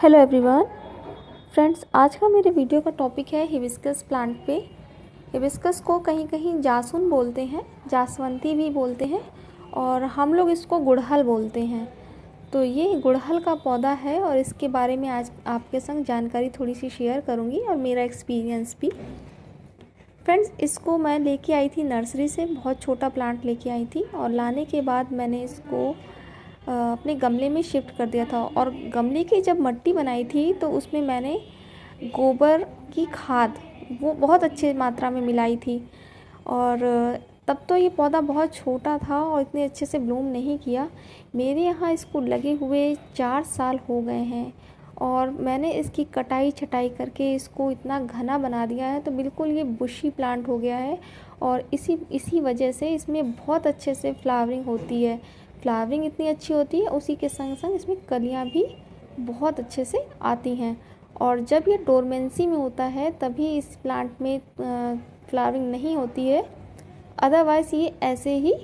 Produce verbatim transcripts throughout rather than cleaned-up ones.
Hello everyone friends, आज का मेरे वीडियो का टॉपिक है हिबिस्कस प्लांट पे। हिबिस्कस को कहीं कहीं जासुन बोलते हैं, जासवंती भी बोलते हैं और हम लोग इसको गुड़हल बोलते हैं। तो ये गुड़हल का पौधा है और इसके बारे में आज आपके संग जानकारी थोड़ी सी शेयर करूँगी और मेरा एक्सपीरियंस भी। फ्रेंड्स, इसको मैं लेके आई थी नर्सरी से, बहुत छोटा प्लांट लेके आई थी और लाने के बाद मैंने इसको अपने गमले में शिफ्ट कर दिया था। और गमले की जब मट्टी बनाई थी तो उसमें मैंने गोबर की खाद वो बहुत अच्छे मात्रा में मिलाई थी। और तब तो ये पौधा बहुत छोटा था और इतने अच्छे से ब्लूम नहीं किया। मेरे यहाँ इसको लगे हुए चार साल हो गए हैं और मैंने इसकी कटाई छटाई करके इसको इतना घना बना दिया है, तो बिल्कुल ये बुशी प्लांट हो गया है। और इसी इसी वजह से इसमें बहुत अच्छे से फ्लावरिंग होती है। फ्लावरिंग इतनी अच्छी होती है, उसी के संग संग इसमें कलियां भी बहुत अच्छे से आती हैं। और जब ये डोरमेंसी में होता है तभी इस प्लांट में फ्लावरिंग नहीं होती है, अदरवाइज़ ये ऐसे ही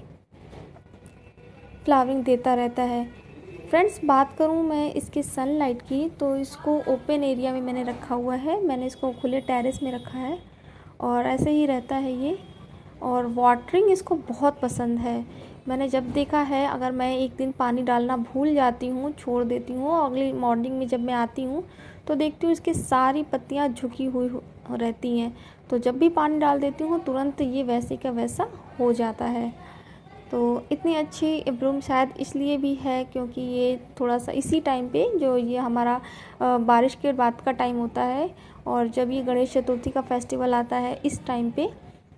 फ्लावरिंग देता रहता है। फ्रेंड्स, बात करूं मैं इसकी सनलाइट की, तो इसको ओपन एरिया में मैंने रखा हुआ है। मैंने इसको खुले टेरेस में रखा है और ऐसे ही रहता है ये। और वाटरिंग इसको बहुत पसंद है। मैंने जब देखा है, अगर मैं एक दिन पानी डालना भूल जाती हूँ, छोड़ देती हूँ, और अगली मॉर्निंग में जब मैं आती हूँ तो देखती हूँ इसकी सारी पत्तियाँ झुकी हुई रहती हैं। तो जब भी पानी डाल देती हूँ तुरंत ये वैसे का वैसा हो जाता है। तो इतनी अच्छी ब्लूम शायद इसलिए भी है क्योंकि ये थोड़ा सा इसी टाइम पे, जो ये हमारा बारिश के बाद का टाइम होता है और जब ये गणेश चतुर्थी का फेस्टिवल आता है इस टाइम पे,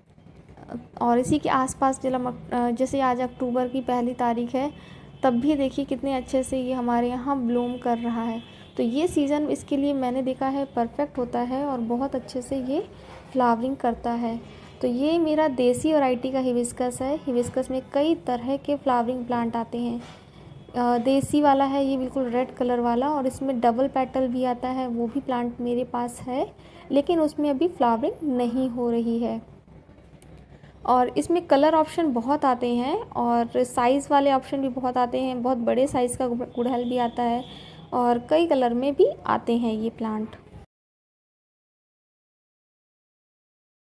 और इसी के आसपास जैसे आज अक्टूबर की पहली तारीख है, तब भी देखिए कितने अच्छे से ये हमारे यहाँ ब्लूम कर रहा है। तो ये सीज़न इसके लिए मैंने देखा है परफेक्ट होता है और बहुत अच्छे से ये फ्लावरिंग करता है। तो ये मेरा देसी वैरायटी का हिबिस्कस है। हिबिस्कस में कई तरह के फ्लावरिंग प्लांट आते हैं। देसी वाला है ये बिल्कुल रेड कलर वाला, और इसमें डबल पेटल भी आता है, वो भी प्लांट मेरे पास है, लेकिन उसमें अभी फ्लावरिंग नहीं हो रही है। और इसमें कलर ऑप्शन बहुत आते हैं और साइज़ वाले ऑप्शन भी बहुत आते हैं। बहुत बड़े साइज़ का गुड़हल भी आता है और कई कलर में भी आते हैं ये प्लांट।